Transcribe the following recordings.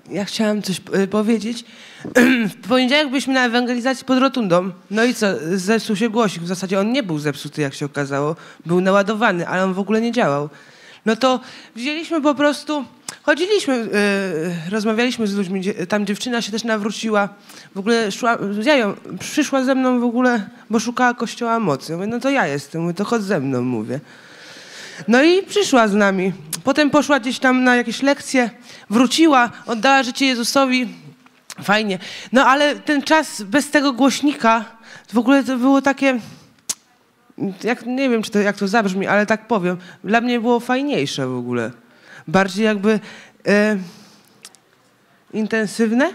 Ja chciałam coś powiedzieć. W poniedziałek byliśmy na ewangelizacji pod Rotundą. No i co? Zepsuł się głośnik. W zasadzie on nie był zepsuty, jak się okazało. Był naładowany, ale on w ogóle nie działał. No to wzięliśmy po prostu... Chodziliśmy, rozmawialiśmy z ludźmi. Tam dziewczyna się też nawróciła. W ogóle przyszła ze mną w ogóle, bo szukała Kościoła mocy. Ja mówię, no to ja jestem. Mówię, to chodź ze mną, mówię. No i przyszła z nami. Potem poszła gdzieś tam na jakieś lekcje, wróciła, oddała życie Jezusowi. Fajnie. No ale ten czas bez tego głośnika, w ogóle to było takie, nie wiem, jak to zabrzmi, ale tak powiem, dla mnie było fajniejsze w ogóle. Bardziej jakby intensywne.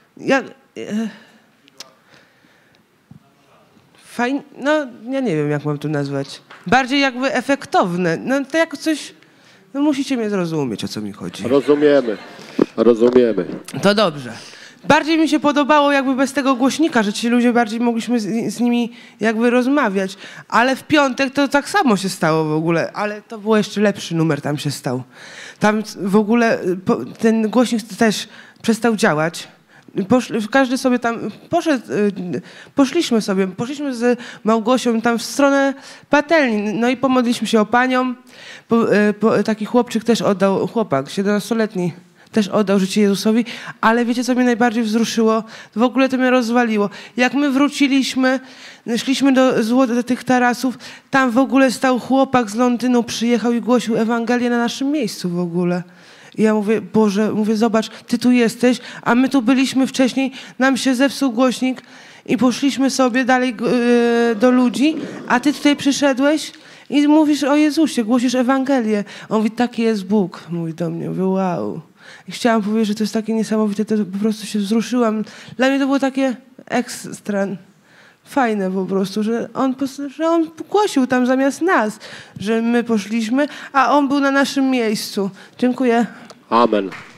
No, ja nie wiem, jak mam to nazwać. Bardziej jakby efektowne. No to jak coś... No musicie mnie zrozumieć, o co mi chodzi. Rozumiemy. To dobrze. Bardziej mi się podobało jakby bez tego głośnika, że ci ludzie bardziej mogliśmy z nimi jakby rozmawiać. Ale w piątek to tak samo się stało w ogóle. Ale to był jeszcze lepszy numer tam się stał. Tam w ogóle ten głośnik też przestał działać. Każdy sobie tam poszedł, poszliśmy z Małgosią tam w stronę patelni, no i pomodliśmy się o panią. Taki chłopczyk też oddał, chłopak, 17-letni, też oddał życie Jezusowi, ale wiecie, co mnie najbardziej wzruszyło? W ogóle to mnie rozwaliło. Jak my wróciliśmy, szliśmy do tych tarasów, tam w ogóle stał chłopak z Londynu, przyjechał i głosił Ewangelię na naszym miejscu w ogóle. I ja mówię, Boże, zobacz, Ty tu jesteś, a my tu byliśmy wcześniej, nam się zepsuł głośnik i poszliśmy sobie dalej do ludzi, a Ty tutaj przyszedłeś i mówisz o Jezusie, głosisz Ewangelię. On mówi, taki jest Bóg, mówi do mnie, mówię, wow. I chciałam powiedzieć, że to jest takie niesamowite, to po prostu się wzruszyłam. Dla mnie to było takie ekstra, fajne po prostu, że on głosił tam zamiast nas, że my poszliśmy, a on był na naszym miejscu. Dziękuję. Amen.